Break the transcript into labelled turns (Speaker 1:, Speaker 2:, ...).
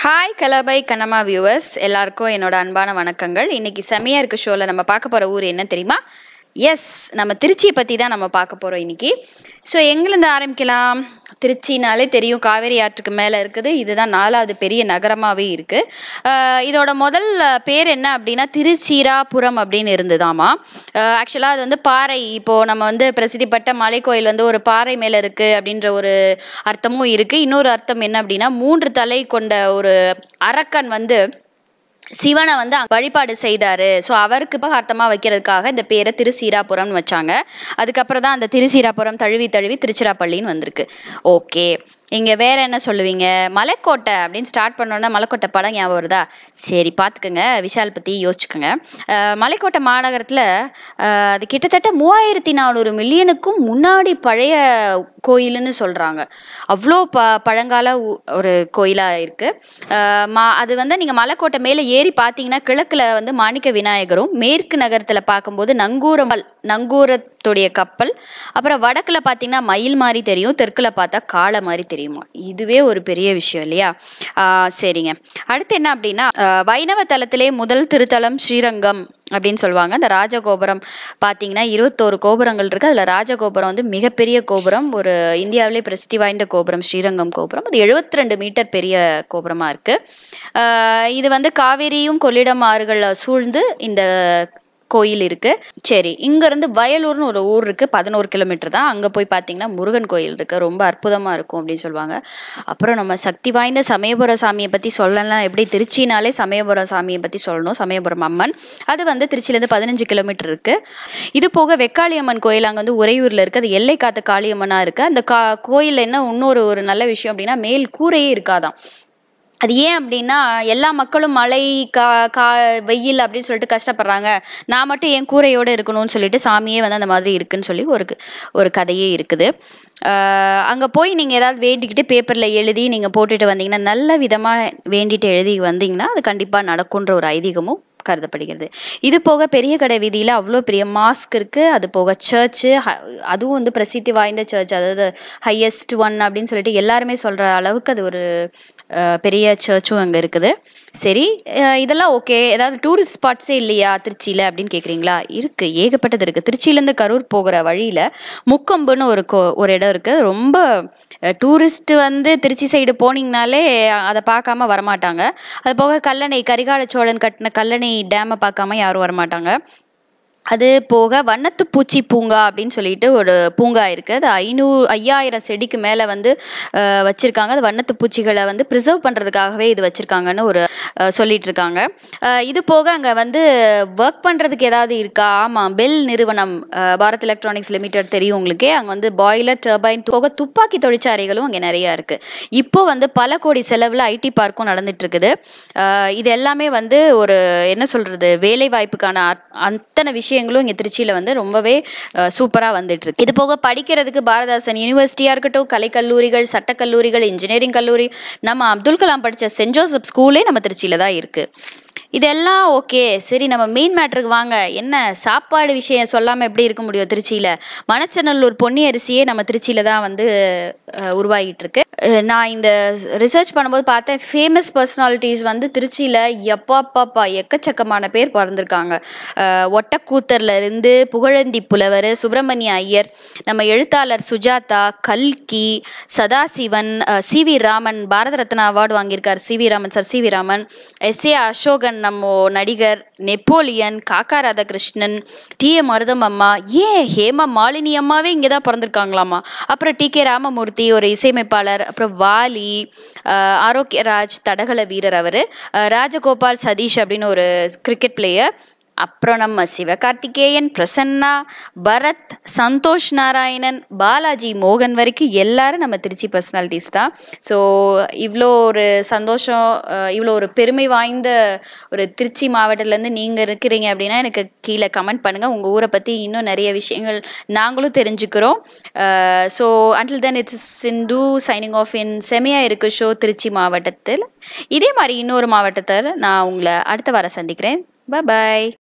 Speaker 1: Hi கலாபாய் Kannamma viewers எல்லாருக்கும் என்னோட அன்பான வணக்கங்கள். இன்னைக்கு செமையா இருக்க ஷோவில் நம்ம பார்க்க போகிற ஊர் என்ன தெரியுமா? எஸ், நம்ம திருச்சியை பற்றி தான் நம்ம பார்க்க போகிறோம் இன்னைக்கு. ஸோ எங்கேருந்து ஆரம்பிக்கலாம்? திருச்சினாலே தெரியும், காவேரி ஆற்றுக்கு மேலே இருக்குது. இதுதான் 4வது பெரிய நகரமாகவே இருக்குது. இதோட முதல் பேர் என்ன அப்படின்னா திருச்சீராபுரம் அப்படின்னு இருந்ததாமா. ஆக்சுவலாக அது வந்து பாறை, இப்போது நம்ம வந்து பிரசித்தி பெற்ற மலைக்கோயில் வந்து ஒரு பாறை மேலே இருக்குது அப்படின்ற ஒரு அர்த்தமும் இருக்குது. இன்னொரு அர்த்தம் என்ன அப்படின்னா 3 தலை கொண்ட ஒரு அரக்கன் வந்து சிவனை வந்து வழிபாடு செய்தாரு. ஸோ அவருக்கு அர்த்தமாக வைக்கிறதுக்காக இந்த பேரை திருச்சீராபுரம்னு வச்சாங்க. அதுக்கப்புறம் தான் அந்த திருச்சீராபுரம் தழுவி தழுவி திருச்சிராப்பள்ளின்னு வந்திருக்கு. ஓகே, இங்கே வேற என்ன சொல்லுவீங்க? மலைக்கோட்டை அப்படின்னு ஸ்டார்ட் பண்ணோன்னா மலைக்கோட்டை படம் ஞாபகம் வருதா? சரி, பார்த்துக்கோங்க, விஷால் பற்றி யோசிச்சுக்கோங்க. மலைக்கோட்டை மாநகரத்தில் அது கிட்டத்தட்ட 3400 மில்லியனுக்கும் முன்னாடி பழைய கோயிலுன்னு சொல்கிறாங்க. அவ்வளோ பழங்கால ஒரு கோயிலாக இருக்குது. அது வந்து நீங்கள் மலைக்கோட்டை மேலே ஏறி பார்த்தீங்கன்னா கிழக்கில் வந்து மாணிக்க விநாயகரும், மேற்கு நகரத்தில் பார்க்கும்போது நங்கூரத்துடைய கப்பல், அப்புறம் வடக்கில் பார்த்தீங்கன்னா மயில் மாதிரி தெரியும், தெற்கில் பார்த்தா காளை மாதிரி தெரியுமா. இதுவே ஒரு பெரிய விஷயம் இல்லையா? சரிங்க, அடுத்து என்ன அப்படின்னா வைணவ தலத்திலே முதல் திருத்தலம் ஸ்ரீரங்கம் அப்படின்னு சொல்லுவாங்க. அந்த ராஜகோபுரம் பார்த்தீங்கன்னா 21 கோபுரங்கள் இருக்குது. அதில் ராஜகோபுரம் வந்து மிகப்பெரிய கோபுரம், ஒரு இந்தியாவிலே பிரசித்தி வாய்ந்த கோபுரம் ஸ்ரீரங்கம் கோபுரம். அது 72 மீட்டர் பெரிய கோபுரமாக இருக்குது. இது வந்து காவேரியும் கொள்ளிடம் ஆறுகளில் சூழ்ந்து இந்த கோயில் இருக்குது. சரி, இங்கேருந்து வயலூர்னு ஒரு ஊர் இருக்குது, 11 கிலோமீட்டர் தான். அங்கே போய் பார்த்தீங்கன்னா முருகன் கோயில் இருக்குது, ரொம்ப அற்புதமாக இருக்கும் அப்படின்னு சொல்லுவாங்க. அப்புறம் நம்ம சக்தி வாய்ந்த சமயபுர சாமியை பற்றி சொல்லலாம். எப்படி திருச்சினாலே சமயபுர சாமியை பற்றி சொல்லணும், சமயபுரம் அம்மன். அது வந்து திருச்சியிலேருந்து 15 கிலோமீட்டர் இருக்குது. இது போக வெக்காளியம்மன் கோயில் அங்கே வந்து உறையூரில் இருக்குது. அது எல்லை காத்த காளியம்மனாக இருக்குது. அந்த கோயிலில் என்ன இன்னொரு ஒரு நல்ல விஷயம் அப்படின்னா மேல் கூரையே இருக்காதான். அது ஏன் அப்படின்னா எல்லா மக்களும் மழை வெயில் அப்படின்னு சொல்லிட்டு கஷ்டப்படுறாங்க, நான் மட்டும் என் கூரையோடு இருக்கணும்னு சொல்லிட்டு சாமியே வந்து அந்த மாதிரி இருக்குன்னு சொல்லி ஒரு கதையே இருக்குது. அங்கே போய் நீங்கள் ஏதாவது வேண்டிக்கிட்டு பேப்பரில் எழுதி நீங்கள் போட்டுட்டு வந்தீங்கன்னா, நல்ல விதமாக வேண்டிட்டு எழுதி வந்தீங்கன்னா அது கண்டிப்பாக நடக்குன்ற ஒரு ஐதீகமும் கருதப்படுகிறது. இது போக பெரிய கடை வீதியில் அவ்வளோ பெரிய மாஸ்க் இருக்குது. அது போக சர்ச்சு, அதுவும் வந்து பிரசித்தி வாய்ந்த சர்ச், அதாவது ஹையஸ்ட் ஒன் அப்படின்னு சொல்லிட்டு எல்லாருமே சொல்கிற அளவுக்கு அது ஒரு பெரிய சர்ச்சும் அங்கே இருக்குது. சரி, இதெல்லாம் ஓகே. ஏதாவது டூரிஸ்ட் ஸ்பாட்ஸே இல்லையா திருச்சியில் அப்படின்னு கேட்குறீங்களா? இருக்குது, ஏகப்பட்டது இருக்குது. திருச்சியிலேருந்து கரூர் போகிற வழியில் முக்கொம்புன்னு ஒரு இடம் இருக்குது. ரொம்ப டூரிஸ்ட் வந்து திருச்சி சைடு போனீங்கனாலே அதை பார்க்காம வரமாட்டாங்க. அது போக கல்லணை, கரிகால சோழன் கட்டின கல்லணை டேமை பார்க்காம யாரும் வரமாட்டாங்க. அது போக வண்ணத்து பூச்சி பூங்கா அப்படின்னு சொல்லிட்டு ஒரு பூங்கா இருக்குது. அது 5000 செடிக்கு மேலே வந்து வச்சுருக்காங்க. அது வண்ணத்து பூச்சிகளை வந்து ப்ரிசர்வ் பண்ணுறதுக்காகவே இது வச்சுருக்காங்கன்னு சொல்லிட்டு இருக்காங்க. இது போக அங்கே வந்து ஒர்க் பண்ணுறதுக்கு ஏதாவது இருக்கா? ஆமாம், பெல் நிறுவனம், பாரத் எலக்ட்ரானிக்ஸ் லிமிடெட் தெரியும் உங்களுக்கே. அங்கே வந்து பாய்லர், டர்பைன் போக துப்பாக்கி தொழிற்சாலைகளும் அங்கே நிறையா இருக்குது. இப்போது வந்து பல கோடி செலவில் ஐடி பார்க்கும் நடந்துட்டுருக்குது. இது எல்லாமே வந்து ஒரு என்ன சொல்கிறது, வேலை வாய்ப்புக்கான அத்தனை விஷயங்களும் இங்கே திருச்சியில் வந்து ரொம்பவே சூப்பராக வந்துட்டுருக்கு. இது போக படிக்கிறதுக்கு பாரதாசன் யூனிவர்சிட்டியாக இருக்கட்டும், கலைக்கல்லூரிகள், சட்டக்கல்லூரிகள், இன்ஜினியரிங் கல்லூரி, நம்ம அப்துல் கலாம் படித்த சென்ட் ஜோசப் ஸ்கூலே நம்ம திருச்சியில் தான் இருக்குது. இதெல்லாம் ஓகே. சரி, நம்ம மெயின் மேட்ருக்கு வாங்க. என்ன சாப்பாடு விஷயம் சொல்லாமல் எப்படி இருக்க முடியும்? திருச்சியில் மணச்சநல்லூர் பொன்னி அரிசியே நம்ம திருச்சியில் தான் வந்து உருவாகிட்டு இருக்கு. நான் இந்த ரிசர்ச் பண்ணும்போது பார்த்தேன், ஃபேமஸ் பர்சனாலிட்டிஸ் வந்து திருச்சியில் எப்பாப்பாப்பா எக்கச்சக்கமான பேர் பிறந்திருக்காங்க. ஒட்டக்கூத்தர்ல இருந்து புகழந்தி புலவர், சுப்பிரமணிய ஐயர், நம்ம எழுத்தாளர் சுஜாதா, கல்கி, சதாசிவன், சிவி ராமன், பாரத ரத்னா அவார்டு வாங்கியிருக்கார் C V Raman, sir C V Raman, S A. Asokan, நம்ம நடிகர், நெப்போலியன், காக்கா ராதாகிருஷ்ணன், டி.எம். மருதமம்மா, ஏன் ஹேமா மாலினி அம்மாவே இங்கே தான் பிறந்திருக்காங்களாமா. அப்புறம் டி.கே. ராமமூர்த்தி, ஒரு இசையமைப்பாளர், அப்புறம் வாலி, ஆரோக்கியராஜ் தடகள வீரர், அவர் ராஜகோபால் சதீஷ் அப்படின்னு ஒரு கிரிக்கெட் பிளேயர், அப்புறம் நம்ம சிவகார்த்திகேயன், பிரசன்னா, பரத், சந்தோஷ் நாராயணன், பாலாஜி மோகன் வரைக்கும் எல்லாரும் நம்ம திருச்சி பர்சனாலிட்டிஸ் தான். ஸோ இவ்வளோ ஒரு சந்தோஷம், இவ்வளோ ஒரு பெருமை வாய்ந்த ஒரு திருச்சி மாவட்டத்துலேருந்து நீங்கள் இருக்கிறீங்க அப்படின்னா எனக்கு கீழே கமெண்ட் பண்ணுங்கள். உங்கள் ஊரை பற்றி இன்னும் நிறைய விஷயங்கள் நாங்களும் தெரிஞ்சுக்கிறோம். So until then it's Sindhu signing off in செமையா இருக்கு ஷோ திருச்சி மாவட்டத்தில். இதே மாதிரி இன்னொரு மாவட்டத்தில் நான் உங்களை அடுத்த வாரம் சந்திக்கிறேன். பாய்.